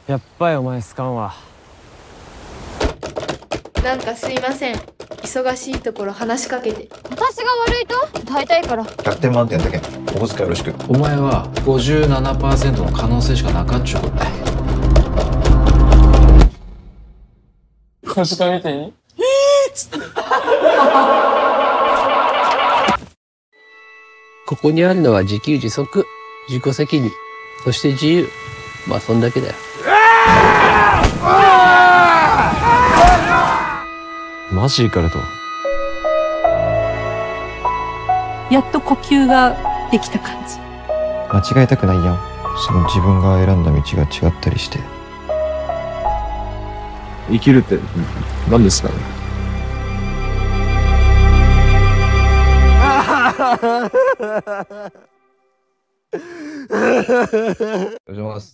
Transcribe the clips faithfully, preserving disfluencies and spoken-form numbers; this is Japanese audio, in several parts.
やっぱりお前好かんわ。 なんかすいません。忙しいところ話しかけて。 私が悪いと大体から。 ひゃくてん満点だけお小遣いよろしく。 お前はごじゅうななパーセントの可能性しかなかっちゅうことだ。 こしか見ていい？ ここにあるのは自給自足、自己責任、そして自由。まあそんだけだよ。 マジいかれと。 やっと呼吸ができた感じ。 間違えたくないやん。その自分が選んだ道が違ったりして。 生きるって何ですかね。 お願いします。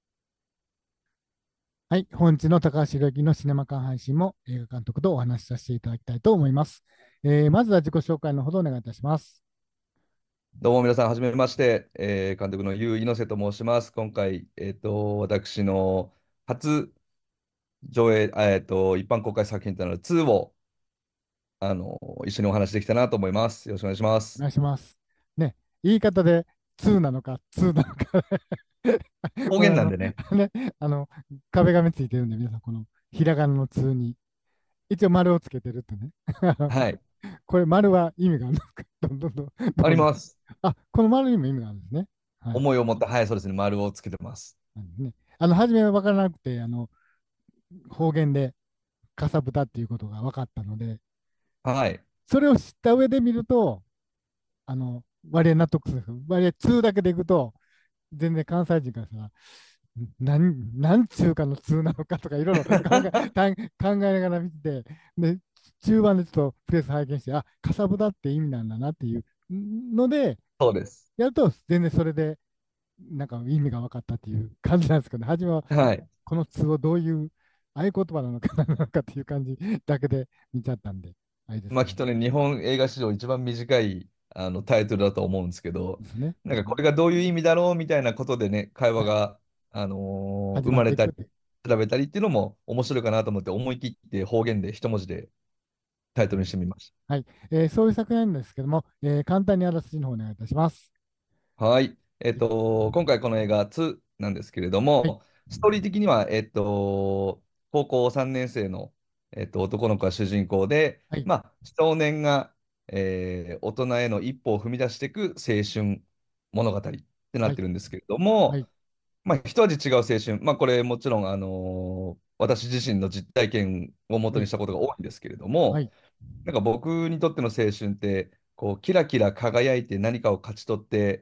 はい、本日の高橋宏之のシネマ館配信も映画監督とお話しさせていただきたいと思います。えーまずは自己紹介のほどお願いいたします。 どうも皆さん、はじめまして、えー監督のユウ・イノセと申します。今回、えっと、私の初上映、あえっと、一般公開作品となるツーをあの一緒にお話できたなと思います。よろしくお願いします。 お願いします。ね、言い方でツーなのか、ツーなのか方これあの、 言なんでね。 ね、あの、壁紙ついてるんで、皆さん、このひらがなのツーに、一応丸をつけてるってね。 はい。 これ丸は意味があるんですか？どんどんどんどうぞ。 あります。 あ、この丸にも意味があるんですね。はい。 思いを持った、はい、そうですね、丸をつけてます。 なんでね、あの、初めは分からなくて、あの、方言でかさぶたっていうことが分かったので、 はい。 それを知った上で見ると、あの、割合納得する。割合ツーだけでいくと、全然関西人からさ、なん、なんちゅうかのツーなのかとかいろいろ考え、たん考えながら見てて、で、中盤でちょっとプレス拝見して、あ、かさぶたって意味なんだなっていうので、 そうです。 やると全然それで、なんか意味が分かったっていう感じなんですけど、初めははい。 このツーをどういう合言葉なのかなのかっていう感じだけで見ちゃったんで、あれですけど。 まあきっとね、日本映画史上一番短いあのタイトルだと思うんですけど、 ですね。 なんかこれがどういう意味だろうみたいなことでね、会話はい。 が、あのー始生まれたり、 まっていくって。 調べたりっていうのも面白いかなと思って、思い切って方言で一文字でタイトルにしてみましはい。えーそういう作品なんですけども、えー簡単にあらすじの方お願いいたします。 た。はい。えっと、今回この映画ツーなんですけれどはい。 も、ストーリー的には、えっと、高校さんねん生の、えっと、男の子が主人公で、 はい。 まあ、少年が、えー大人への一歩を踏み出していく青春物語ってなはい。 ってるんですけれども、 はい。 まあ、一味違う青春、まあ、これもちろん、あのー私自身の実体験を元はい。 にしたことが多いんですけれども、 はい。 なんか僕にとっての青春って、こう、キラキラ輝いて何かを勝ち取って、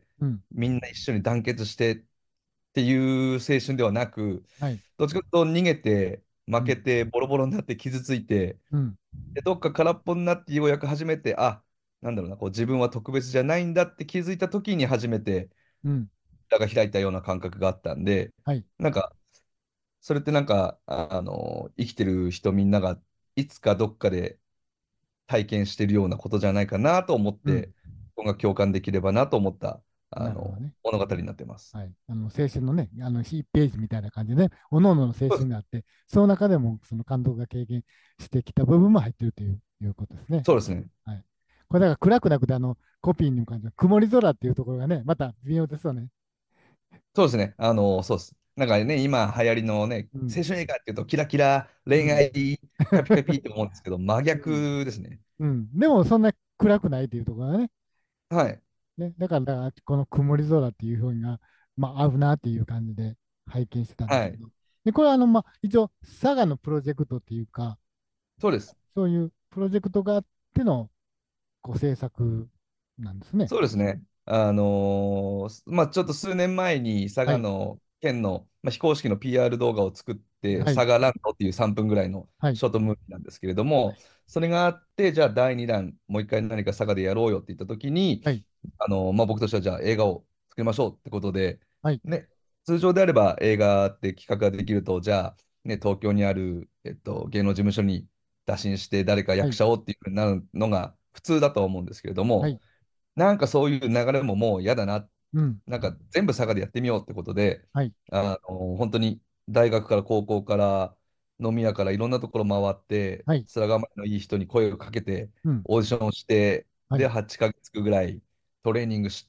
うん。 みんな一緒に団結してっていう青春ではなく、 はい。 どっちかというと逃げて、負けうん。 て、ボロボロになって傷ついて、 うん。 で、どっか空っぽになってようやく初めて、あ、なんだろうな、こう自分は特別じゃないんだって気づいた時に初めて、 うん。 蓋が開いたような感覚があったんで、 はい。 なんか、それってなんか、ああの、生きてる人みんながいつかどっかで体験してるようなことじゃないかなと思っうん。 て、僕が共感できればなと思った、あの、 なるほどね。 物語になってます。 はい。あの、青春のね、あの、いちページみたいな感じでね、各々の青そうです。 春があって、その中でも、その監督が経験してきた部分も入っているという、いうことですね。 そうですね。 はい。これだから暗くなくて、あの、コピーにも感じる曇り空っていうところがね、また微妙ですよね。 そうですね。あの、そうです。なんかね、今流行りのね、 うん。 青春映画っていうと、キラキラ、恋うん。 愛、カピカピって思うんですけど、真うん。 逆ですね。 うん。でも、そんな暗くないっていうところがね、 はい。 ね、だから、だからこの曇り空っていう表現が、まあ、合うなっていう感じで拝見してたんですはい。 けど。で、これはあの、まあ、一応、佐賀のプロジェクトっていうか、 そうです。 そういうプロジェクトがあってのご制作なんですね。 そうですね。あのーまあ、ちょっと数年前に佐はい。 賀の県の、まあ、非公式の ピーアール 動画を作って、 はい。 佐賀ランドっていうさんぷんぐらいのはい。 ショートムービーなんですけれども、 はい。 それがあって、じゃあだいにだん、もう一回何か佐賀でやろうよって言ったときに、 はい。 あのーまあ、僕としてはじゃあ映画を作りましょうってことで、 はい。 ね、通常であれば映画って企画ができると、じゃあ、ね、東京にある、えっと、芸能事務所に打診して誰かはい。 役者をっていうふうになるのが普通だと思うんですけれども、 はい。 なんかそういう流れももう嫌だな。 うん。 なんか全部佐賀でやってみようってことで、 はい。 あの本当に大学から高校から飲み屋からいろんなところ回って、 はい。 面構えのいい人に声をかけて、 うん。 オーディションをして、で、 はい。 はちかげつぐらいトレーニングして、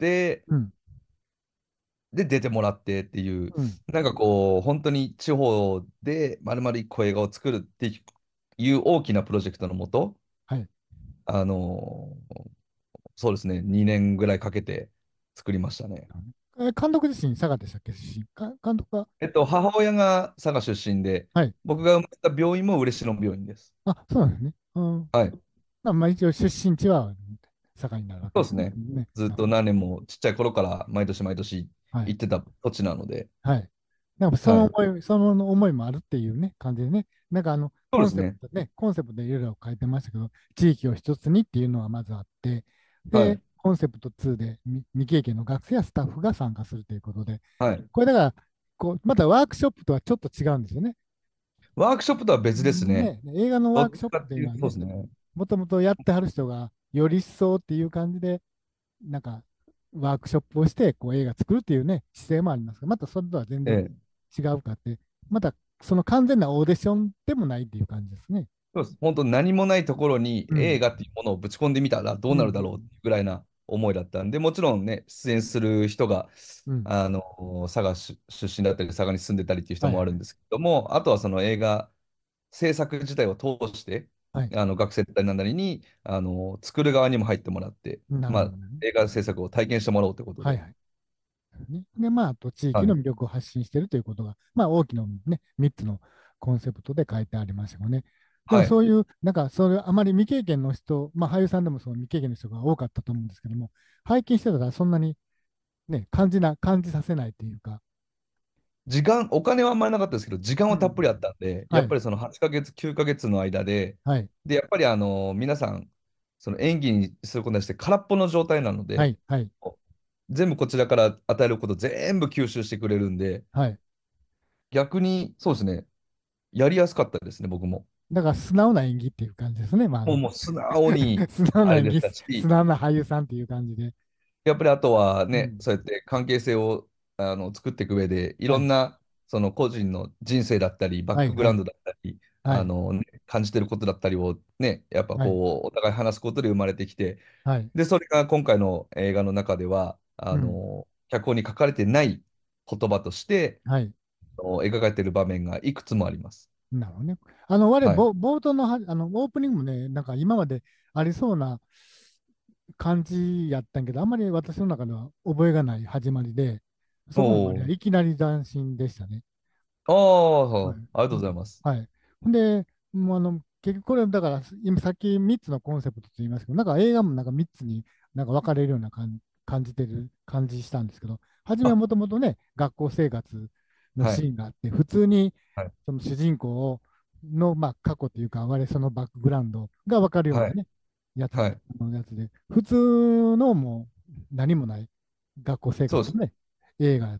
うん。 で、出てもらってっていう、 うん。 なんかこう、本当に地方でまるまる一個映画を作るっていう大きなプロジェクトのもと、 はい。 あのーそうですね、にねんぐらいかけて作りましたね。 え監督自身、佐賀でしたっけ、出身。か監督は、 えっと、母親が佐賀出身で、 はい。 僕が生まれた病院も嬉野病院です。 あ、そうなんですね。うん。 はい。 まあ、まあ一応出身地は佐賀になるわけですね。 そうですね。 ね。 ずっとなるほど。 何年もちっちゃい頃から毎年毎年はい。 行ってた土地なので、 はい。なんかそはい。 の思い、その思いもあるっていうね、感じでね。なんかあの、コンそうですね。 セプトね、コンセプトでいろいろ書いてましたけど、地域を一つにっていうのがまずあって、で、 はい。 コンセプトツーで未未経験の学生やスタッフが参加するということで、 はい。 これだから、こう、またワークショップとはちょっと違うんですよね。 ワークショップとは別ですね。 ね、映画のどっちワークショップっかっていうと、そうていうのはね、 ですね。 もともとやってはる人がより一層っていう感じで、なんかワークショップをしてこう映画作るっていうね、姿勢もありますが、またそれとは全然ええ。 違うかって、またその完全なオーディションでもないっていう感じですね。 そうです。本当何もないところにうん。 映画っていうものをぶち込んでみたらどううん。 なるだろうっていうぐらいな思いだったんで、もちろんね、出演する人が、 うん。 あの、佐賀出出身だったり、佐賀に住んでたりっていう人はいはい。 もあるんですけども、あとはその映画制作自体を通して、 はい。 あの学生だったりなんなりに、あの、作る側にも入ってもらって、まあ、 なるほどね。 映画制作を体験してもらおうということで。 はいはい。ね、で、まあ、あと地域はい。 の魅力を発信しているということが、まあ、大きなね、みっつのコンセプトで書いてありましたよね。でもはい。 そういう、なんか、それあまり未経験の人、まあ、俳優さんでもその未経験の人が多かったと思うんですけども、拝見してたらそんなにね、感じな、感じさせないっていうか、 時間、お金はあんまりなかったですけど、時間うん。 はたっぷりあったんで、やはい。 っぱりそのはちかげつ、きゅうかげつの間で、 はい。 で、やっぱりあの皆さん、その演技にすることに対して空っぽの状態なので、 はい。はい。 全部こちらから与えること全部吸収してくれるんで、 はい。 逆にそうですね、やりやすかったですね、僕も。 だから素直な演技っていう感じですね。まあ、あのもう、もう素直に素直あれでな演技、 したし、 素直な俳優さんっていう感じで。 やっぱりあとはね、 うん。 そうやって関係性をあの作っていく上で、いはい。 ろんなその個人の人生だったり、バッはい。はい。 クグラウンドだったり、 はい。 あの、ね、感じてることだったりをね、やっぱはい。 こう、お互い話すことで生まれてきて、 はい。 で、それが今回の映画の中では、あうん。 の、脚本に書かれてない言葉として、 はい。 あの描かれている場面がいくつもあります。 なるほどね。あの、我、 はい。 ぼ冒頭のは、あの、オープニングもね、なんか今までありそうな感じやったんやけど、あんまり私の中では覚えがない始まりで、そこもあれおー。 はいきなり斬新でしたね。 ああ、 はい。 ありがとううん。 ございます。 はい。ほんで、もうあの、結局これ、だから、今さっきみっつのコンセプトと言いますけど、なんか映画もなんかみっつになんか分かれるような感感じてる感じしたんですけど、初めはあ、 もともとね、学校生活のはい。 シーンがあって、普通にはい。 その主人公をの、まあ、過去というか、我そのバックグラウンドが分かるようはい。 なね、やつ、 はい。 あのやつで、普通のもう何もない学校生そうです。 活のね、映画やって、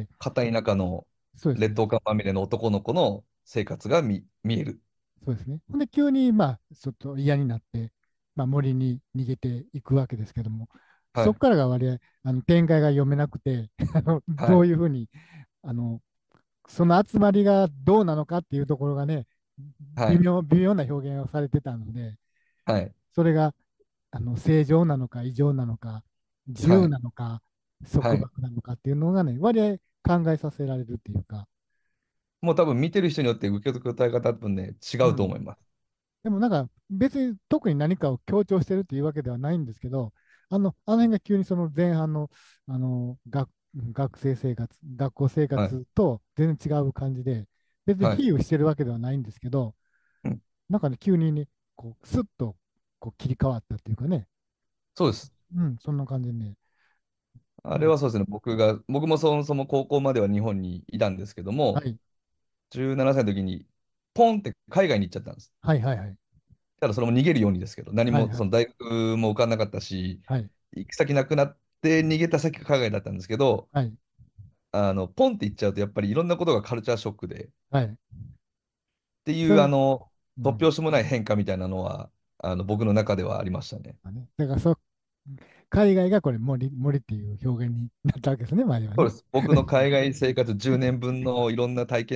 片田舎のそうですね。 劣等感まみれの男の子の生活が見、見える。 そうですね。ほんで、急に、まあ、ちょっと嫌になって、まあ、森に逃げていくわけですけども、 はい。 そこからが割合、あの展開が読めなくて、あのどはい。 ういうふうに、あの、その集まりがどうなのかっていうところがね、 はい。 微妙、微妙な表現をされてたので、 はい。 それが、あの、正常なのか異常なのか、自由はい。 なのか、 はい。 束縛なのかっていうのがね、割合考えさせられるっていうか、 もう多分見てる人によって受け答え方多分ね、違うとうん。 思います。 でもなんか別に特に何かを強調してるっていうわけではないんですけど、あの、あの辺が急にその前半の、あの学、学生生活、学校生はい。 活と全然違う感じで、別にはい。 比喩してるわけではないんですけど、 うん。 なんかね、急にね、こう、スッとこう切り替わったっていうかね、 そうです。 うん、そんな感じでね、 あなんか、 れはそうですね。僕が、僕もそもそも高校までは日本にいたんですけども、 はい、 じゅうななさいの時に、ポンって海外に行っちゃったんです。 はい、はい、はい、 ただそれも逃げるようにですけど、何はい、はい、 もその大学も受かんなかったし、 はい、 行き先なくなって逃げた先が海外だったんですけど、 はい、 あの、ポンって行っちゃうと、やっぱりいろんなことがカルチャーショックで、っはい。 ていう、あそれ、 の、突拍うん、 子もない変化みたいなのは、あの、僕の中ではありましたね。 まあね、だからそ海外がこれ森、森っていう表現になったわけですね、前はね。 そうです。僕の海外生活じゅうねんぶんのいろんな体験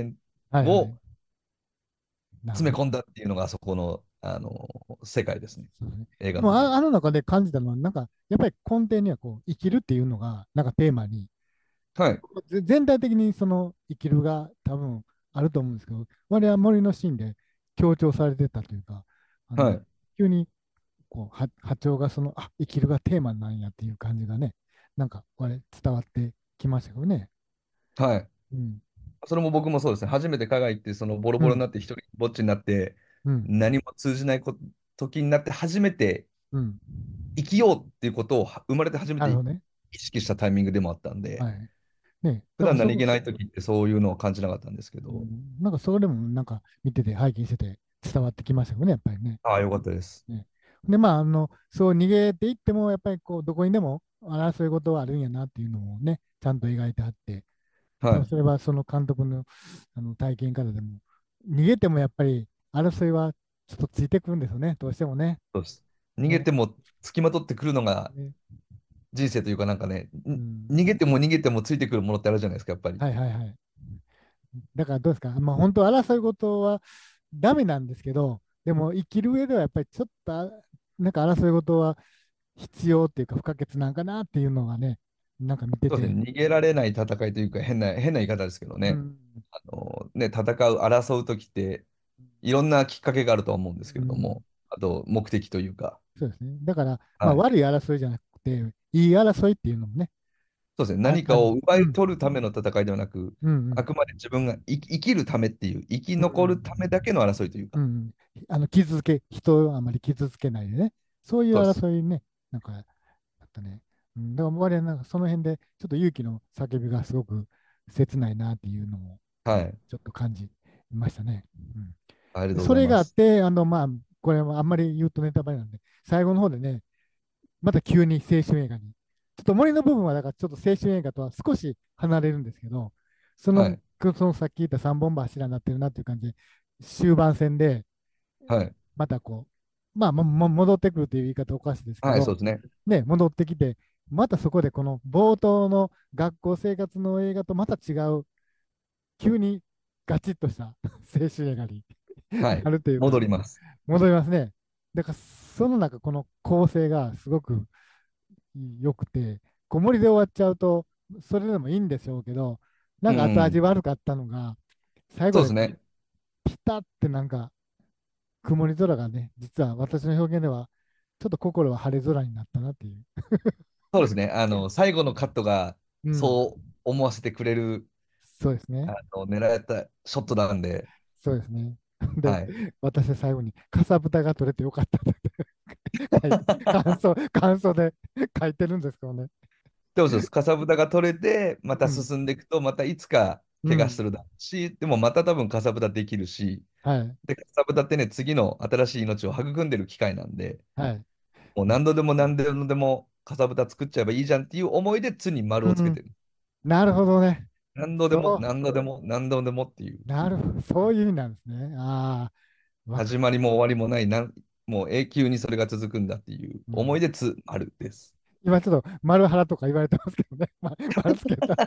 はいはい。 をなるほど。 詰め込んだっていうのがあそこの、あの世界ですね。 そうですね。 映画の中で。 でもあ、あの中で感じたのは、なんか、やっぱり根底にはこう、生きるっていうのが、なんかテーマに、 はい。 ぜ全体的にその生きるが多分あると思うんですけど、我々は森のシーンで強調されてたというか、あの、 はい。 急にこう、は波長がその、あ、生きるがテーマなんやっていう感じがね、なんか、我々伝わってきましたけどね。 はい。 うん。 それも僕もそうですね。初めて海外行って、そのボロうん。 ボロになって一人ぼっちになって、 うん。 何も通じないこ時になって初めてうん。 生きようっていうことをは生まれて初めて意なるほどね。 識したタイミングでもあったんで、 はい。ね。 普段何気だからそ、 ない時ってそういうのを感じなかったんですけど、 うん、なんかそれでもなんか見てて、拝見してて伝わってきましたよね、やっぱりね。 ああ、よかったです。 ね。で、まあ、あの、そう逃げていっても、やっぱりこう、どこにでも争い事はあるんやなっていうのをね、ちゃんと描いてあって、多はい。 分それはその監督の、あの体験からでも、逃げてもやっぱり争いはちょっとついてくるんですよね、どうしてもね。 そうです。逃げね。 てもつきまとってくるのがね。 人生というかなんかね、んうん。 逃げても逃げてもついてくるものってあるじゃないですか、やっぱり。 はいはいはい。だからどうですか、まあ本当争い事はダメなんですけど、でも生きる上ではやっぱりちょっとあなんか争い事は必要っていうか不可欠なんかなっていうのがね、なんか見てて、 そうですね。逃げられない戦いというか変な、変な言い方ですけどね。 うん、 あのね、戦う、争う時っていろんなきっかけがあるとは思うんですけうん、 れども、あと目的というか、 そうですね。だから、まあ、 はい。 悪い争いじゃなくて、いい争いっていうのもね、 そうですね。 あ、ある。 何かを奪うん、 い取るための戦いではなく、 うん、うん、 あくまで自分が生き、生きるためっていう、生きうん、 残るためだけの争いというか、 うん、あの傷つけ、人をあまり傷つけないでね、そういうそうです。 争いね、なんか、あったね。うん、だから我々なんかその辺で、ちょっと勇気の叫びがすごく切ないなっていうのも、 はい。 ちょっと感じましたね。 ありがとうごうん、それざいます。 があって、あの、まあ、これはあんまり言うとネタバレなんで、最後の方でね、また急に青春映画に。ちょっと森の部分は、だからちょっと青春映画とは少し離れるんですけど、その、 はい。 そのさっき言った三本柱になってるなっていう感じで、終盤戦で、 はい。 またこう、まあ、もも戻ってくるという言い方おかしいですけはい、そど、 うですね。 ね、戻ってきて、またそこでこの冒頭の学校生活の映画とまた違う、急にガチッとした青春映画にはい。 なるというか、 戻ります。 戻りますね。だから、その中、この構成がすごく良くて、小盛りで終わっちゃうと、それでもいいんでしょうけど、なうんか後味ん。 悪かったのが、最後でそうですね。 ピタってなんか曇り空がね、実は私の表現では、ちょっと心は晴れ空になったなっていう。 そうですね。あの、最後のカットがうん、 そう思わせてくれる、 そうですね。 あの、狙えたショットなんで、 そうですね。で、 はい。 私最後に、かさぶたが取れてよかったって書いて感想、感想で書いてるんですけどね。 でもそうです。かさぶたが取れて、またうん、 進んでいくと、またいつか怪我すうん、 るだろうし、でもまた多分かさぶたできるし、 はい、 で、かさぶたってね、次の新しい命を育んでる機会なんで、 はい。 もう何度でも何度でもかさぶた作っちゃえばいいじゃんっていう思いで、つに丸うん、 をつけてる。 なるほどね。 何度でもそう、 何度でも何度でもっていう、 なるほど、そういう意味なんですね。ああ、わかる。 始まりも終わりもない、なんもう永久にそれが続くんだっていううん、 思いでつ丸です。 今ちょっと丸原とか言われてますけどね。ま、丸つけた。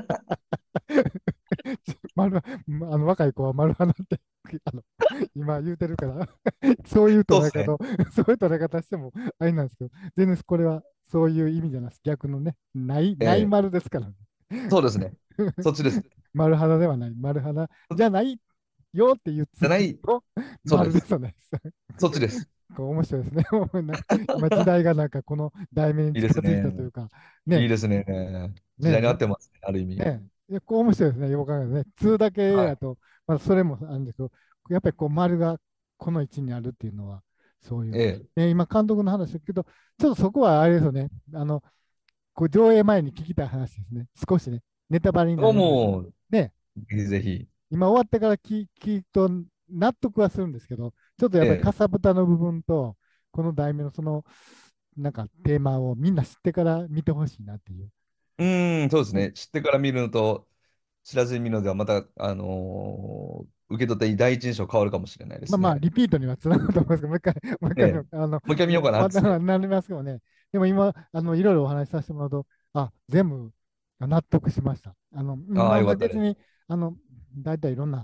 丸、あの若い子は丸花ってあの今言うてるからそういうそうですね。 捉え方を、そういう捉え方してもあれなんですけど、全然これはそういう意味じゃないです。逆のね、ない、ないええ、 丸ですからね。 そうですね。そっちです。 丸花ではない、丸花じゃないよっていうツッじゃない、 とそうです。 丸ですよね。 そっちです。 こう面白いですね。もうなんか今時代がなんかこの題名にいいです近づいたといね。 うか、ね、 いいですね。時代に合っね、 てますね、ある意味。 ね、いや、こう面白いですね、よく考えるとね。にだけはい。 だと、まあ、それもあるんですけど、やっぱりこう丸がこの位置にあるっていうのは、そういう、 ええ。 ね、今、監督の話だけど、ちょっとそこはあれですよね、あの、こう上映前に聞きたい話ですね、少しね、ネタバレになもう、 るんですけど、 もうね、 ぜひぜひ。 今終わってから聞聞くと納得はするんですけど、ちょっとやっぱりかええ。 さぶたの部分と、この題名のその、なんかテーマをみんな知ってから見てほしいなっていう。 うーん、そうですね。 ね。知ってから見るのと、知らずに見るのでは、また、あのー受け取って第一印象変わるかもしれないでまあまあ、 すね。 リピートにはつながると思いますけど、もう一回、もう一回ええ。 の、あの、 もう一回見ようかなまたっつって。 なりますけどね。でも今、あの、いろいろお話しさせてもらうと、あ、全部納得しました。あの、 ああ、 まあよかったです。 別に、あの、大体いろんな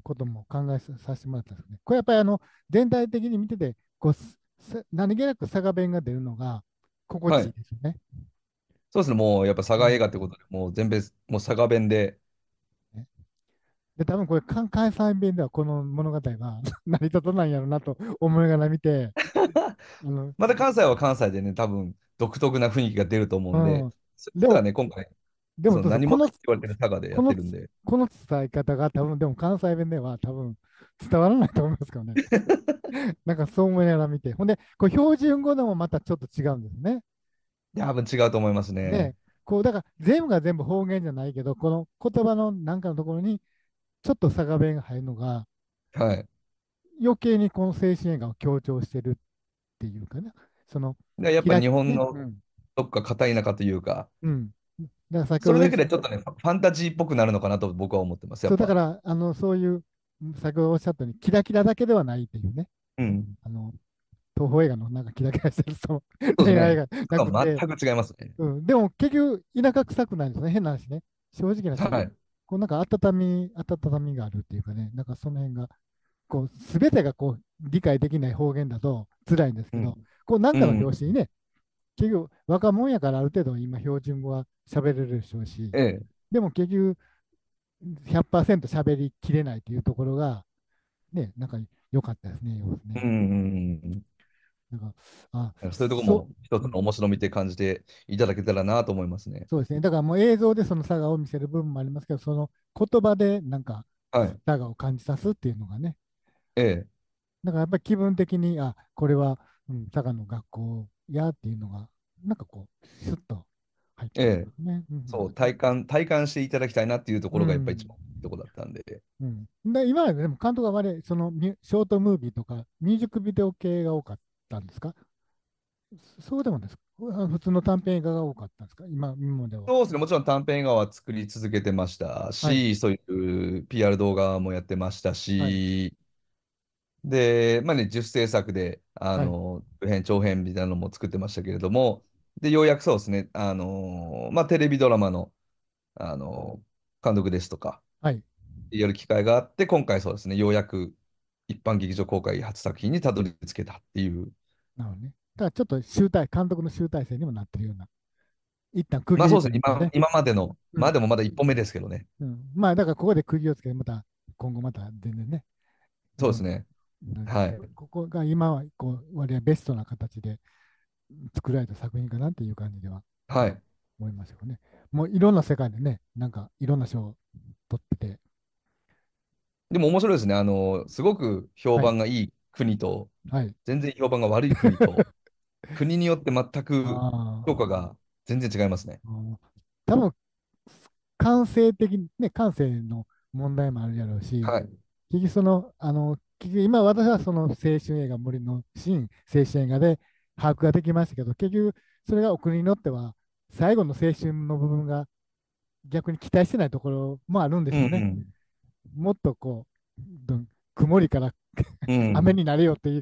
ことも考えささせてもらったんですね。これやっぱりあの全体的に見てて、こうすさ何気なく佐賀弁が出るのが心地いいはい。 ですよね。 そうですね。もうやっぱ佐賀映うん画ってことで、もう全米、もう佐賀弁で、 ねで、多分これ関関西弁ではこの物語は成り立たないんやろうなと思いながら見て、あの、 また関西は関西でね、多分独特な雰囲気が出ると思うんで、 うん、でも、 それはね、今回、 でもその何者っどうぞこの、 て言われてる佐賀でやこの、 ってるんで、 この伝え方が多分でも関西弁では多分伝わらないと思いますけどね。なんかそう思いながら見て。ほんで、こう標準語でもまたちょっと違うんですね。 いや多分違うと思いますね。 で、こう、だから全部が全部方言じゃないけど、この言葉のなんかのところにちょっと佐賀弁が入るのが、 はい。 余計にこの青春映画を強調してるっていうかな。その、 でやっぱキラね、 日本のうん、 どっか片田舎というか、 うん。だから先それだけほどですでちょっとね、ファファンタジーっぽくなるのかなと僕は思ってます、やそう、だかっぱ。 ら、あの、そういう、先ほどおっしゃったように、キラキラだけではないっていうね。 うん。 あの、東宝映画のなんかキラキラしてるそのそうですね。 恋愛がなくて、 全く違いますね。 うん、でも結局、田舎臭くないんですよね、変な話ね。正直な話、 はい。 こうなんか温み、温みがあるっていうかね、なんかその辺が、こう、すべてがこう、理解できない方言だと辛いんですけど、 うん。 こう、なんかのうん。 表紙にね、結局、若者やからある程度今、標準語は喋れるでしょうし、 ええ。 でも結局、ひゃくパーセント喋りきれないというところが、ね、なんか良かったですね、要すね。 うんうんうんなんか、あ、 うん。そういうところそも一つう、うん、 の面白みって感じていただけたらなと思いますね。 そうですね。だからもう映像でその差がを見せる部分もありますけど、その言葉でなんかはい。 差がを感じさすっていうのがね、 ええ。 だからやっぱり気分的に、あ、これは、うん、佐賀の学校やっていうのが、なんかこう、スッと入ってくるええ。 ね。うん、 そう、体感、体感していただきたいなっていうとこうん、 ろがやっぱり一うん。 番いいところだったんで。 うん、で今まででも監督は割合そのミュショートムービーとかミュージックビデオ系が多かったんですか？そうでもですか？あ普通の短編映画が多かったんですか今、今までは。 そうですね、もちろん短編映画は作り続けてましたはい、 し、そういう ピーアール 動画もやってましたはい、 し、で、まあね、自主制作で、あはい、 の、中編、長編みたいなのも作ってましたけれども、で、ようやくそうですね、あの、まあ、テレビドラマの、あの、監督ですとか、 はい。 やる機会があって、今回そうですね、ようやく一般劇場公開初作品にたどり着けたっていう。 なるほどね。だからちょっと集大、監督の集大成にもなってるような、一旦区切りまあそうですね、今、 というかね。 今までの、 うん、 まあでもまだ一歩目ですけどね。 うん。まあ、だからここで釘をつけて、また、今後また全然ね、いろんそうですね。 な、なんかはい。 ここが今は、こう、割合ベストな形で作られた作品かなっていう感じでははい。 思いますよね。もういろんな世界でね、なんかいろんな賞を取ってて、 でも面白いですね。あの、すごく評はい、 判がいい国と、 はい。 全然評判が悪い国と、国によって全くあ評価が全然違いますね。 あ、多分感性的に、ね、感性の問題もあるやろうし、 はい。 結局その、あの、結局今私はその青春映画森の新青春映画で把握ができましたけど、結局それがお国によっては最後の青春の部分が逆に期待してないところもあるんでうしょうね。 んもっとこう、どん曇りからうん。うん。 雨になれよっていう、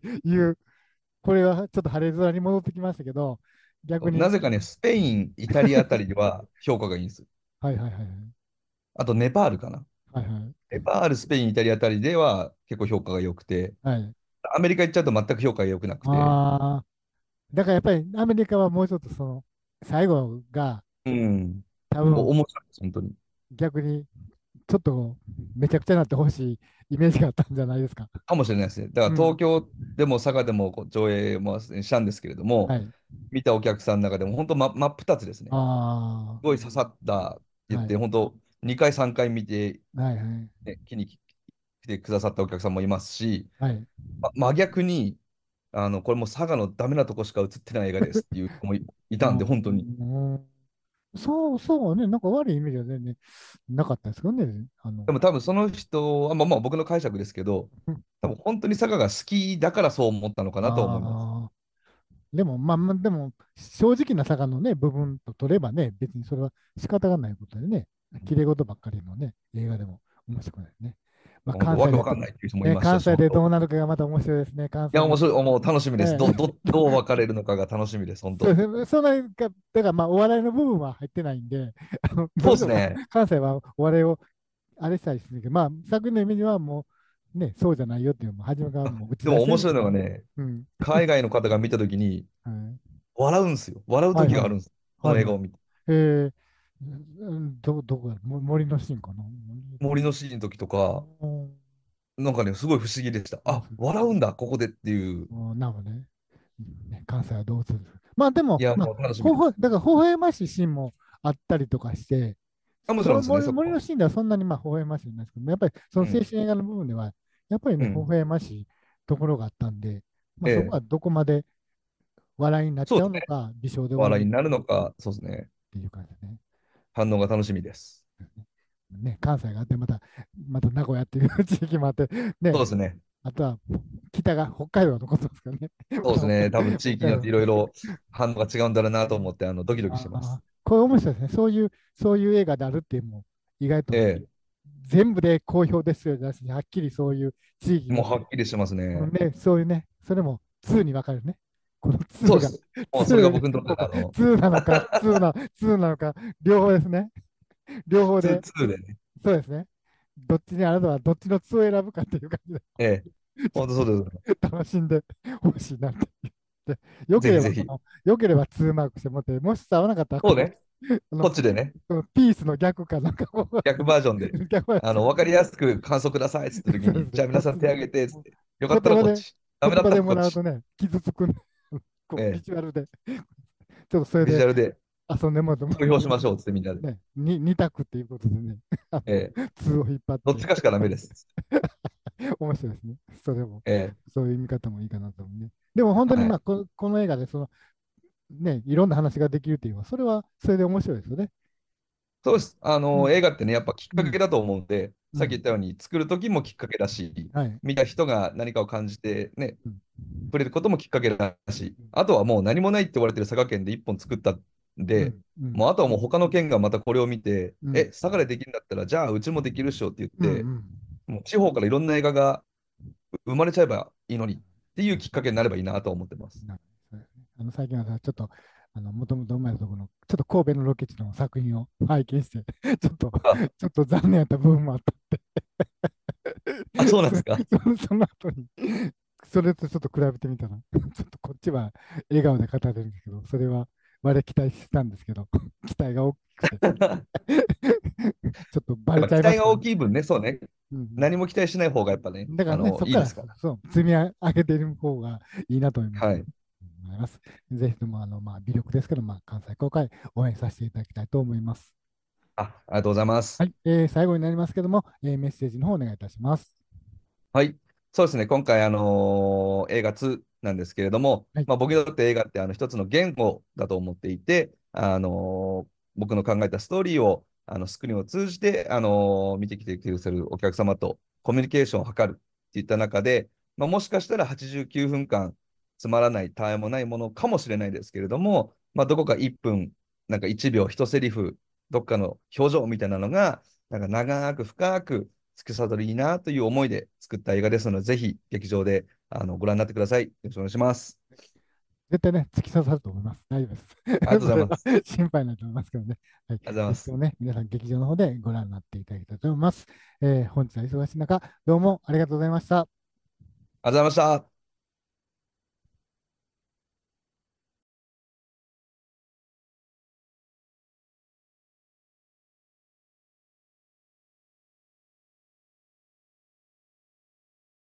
これはちょっと晴れ空に戻ってきましたけど、逆に、 なぜかね、スペイン、イタリアあたりでは評価がいいんです。 はいはいはいあと、ネパールかな。 はいはいネパール、スペイン、イタリアあたりでは結構評価が良くて、 はい。 アメリカ行っちゃうと全く評価が良くなくて、 ああ、だからやっぱりアメリカはもうちょっとその最後がうん。お、 多分面白いです、本当に。 逆にちょっとめちゃくちゃになってほしいイメージがあったんじゃないですか。 かもしれないですね。だから東うん。 京でも佐賀でもこう上映もしたんですけれども、 はい。 見たお客さんの中でも本当真真っ二つですね。 あすごい刺さったってあ、 言って、 はい。 本当にかい、さんかい見て、 はいはい。 ね、気に来てくださったお客さんもいますし、 はい。 ま、真逆に、あの、これもう佐賀のダメなとこしか映ってない映画ですっていう人もい、いたんで、本当に。 うん、そうそうね、なんか悪いイメージは全然なかったですけどね。あの、 でも多分その人は、まあ、まあ僕の解釈ですけど、多分本当に佐賀が好きだからそう思ったのかなと思います。 ああ、でも、まあまあ、でも、正直な坂のね、部分と取ればね、別にそれは仕方がないことでね、綺麗事ばっかりのね、映画でも面白くないね。まあ、 本当わけわ関西でど、 かんないっていう人もいね、 ましたし、 関西でどう本当。 なるかがまた面白いですね、関いや、 西の。 面白い、もう楽しみです。ど、 ね、 ど、どう分かれるのかが楽しみです、本当。 そうですねそんなにか、だからまあ、お笑いの部分は入ってないんで、あのそうどうしてもですね。 関西はお笑いをあれしたりするけど、まあ、作品のイメージはもう、ね、そうじゃないよっていうのも、初めからもう打ちで出してる。 も面白いのがね、 うん。 海外の方が見たときにはい笑うんですよ。笑うはいはい。 時があるんです。こはいはい。 の映画を見て。 えー、うんど、どこだも森のシーンかな。 森のシーンの時とか、 うんなんかね、すごい不思議でした。あ、 あそう笑うんだ、ここでっていう。 うんなるほどね。ね関西はどうする。まあでも、 いや、 まあ、 もう楽しみほほ、 です。 だから微笑ましいシーンもあったりとかして、 あ、もちそのろんですね、 森森のそこは。 シーンではそんなにまあ微笑ましいんですけど、やっぱりその青うん。 春映画の部分では、やっぱりね、微うん。 笑ましいところがあったんで、まあ、 ええ。 そこはどこまで笑いになっちそうですね。 ゃうのか、微笑で終わるのか笑いになるのか、そうですね。 っていう感じですね。 反応が楽しみです。 ね、関西があって、また、また名古屋っていう地域もあって、ね、 そうですね。 あとは北が北海道が残ってますからね。またそうですね。多分地域によってい北海道。 ろいろ反応が違うんだろうなと思って、あの、ドキドキしてます。 ああ、これ面白いですね。そういう、そういう映画であるっていうのも、意外とえ全部で好評ですよじゃなしに、はっきりそういう地域え。もうはによって、 っきりしてますね。 うんね、そういうね、それもにに分かるね。このにが、 そうです。もうそれが僕にとってのあの、 になのか、にな、になのか、両方ですね。両方ツー、 で、 ツーでね。 そうですね。どっちにあなたはどっちのにを選ぶかっていう感じで、 ええ。 ちょっ本当そうです。 と楽しんでほしいなって言って、よけぜひぜひ。 ればその、よければにマークしてもって、もし合わなかったらこの、 そうね。 このこっちでね、 そのピースの逆かなんかを逆バージョンで、 逆はあの、わかりやすく感想くださいって言ったときに、 そうですね。 じゃあ皆さんこっちで、 手挙げてっつって、よか言ったら葉で、 こっち。ダメだった言葉でらこっち。 もらうとね、傷つくんで、こうビええ。 ジュアルで、ちょっとそれでビジュアルで遊んでもらっても投票しましょうっつってみんなで。 ね、に二択っていうことでね、あの、 ええ。 にを引っ張って、 どっちかしかダメです。 面白いですね。それも、 ええ。 そういう見方もいいかなと思うね。でも本当に、まあ、 はい。 こ、この映画で、その、ね、いろんな話ができるっていうのは、それはそれで面白いですよね。 そうです。あの、 うん、 映画ってね、やっぱきっうん、 かけだと思うんで、 うん。 さっき言ったように、作る時もきっかけだし、 はい。 見た人が何かを感じてね、 うん、 触れることもきっかけだし、あとはもう何もないって言われてる佐賀県で一本作ったんで、 うん、うん、 もうあとはもう他の県がまたこれを見て、 うん、 え、佐賀でできるんだったら、じゃあうちもできるっしょって言っうん、うて、 ん。 もう地方からいろんな映画が生まれちゃえばいいのにっていうきっかけになればいいなと思ってます。 なそうですねあの最近はさちょっと、あの、もともと生まれたところの、ちょっと神戸のロケ地の作品を拝見して、ちょっと、 あ、 ちょっと残念やった部分もあった。 あ、そうなんですか。 そそその後に、それとちょっと比べてみたら、ちょっとこっちは笑顔で語れるんですけど、それは我期待してたんですけど、期待が大きくて、ちょっとバレちゃいやっぱ期待がますけどね。 大きい分ね、そうね、 うん何も期待しない方がやっぱね、 だからね、 あの、 そこからいいですから。 そう積み上げている方がいいなと思います。 はい。 思います。ぜひとも、あの、まあ、微力ですけど、まあ、関西公開応援させていただきたいと思います。 あ、ありがとうございます。 はい、えー最後になりますけども、えーメッセージの方お願いいたします。 はい。そうですね。今回、あのー映画になんですけれども、 はい、 まあ、僕にとって映画ってあの一つの言語だと思っていて、あのー僕の考えたストーリーをあのスクリーンを通じて、あのー見てきてくださるお客様とコミュニケーションを図るっていった中で、まあ、もしかしたらはちじゅうきゅうふんかんつまらない、たわいもないものかもしれないですけれども、まあ、どこかいっぷん、なんかいちびょう、一セリフ、どっかの表情みたいなのが、なんか長く深く突き刺さるといいなという思いで作った映画ですので、ぜひ劇場であのご覧になってください。よろしくお願いします。 絶対ね、突き刺さると思います。大丈夫です。 ありがとうごそれはざいます。 心配ないと思いますけどね。はい。 ありがとうございます。 ぜひともね、皆さん劇場の方でご覧になっていただきたいと思います。えー本日は忙しい中、どうもありがとうございました。 ありがとうございました。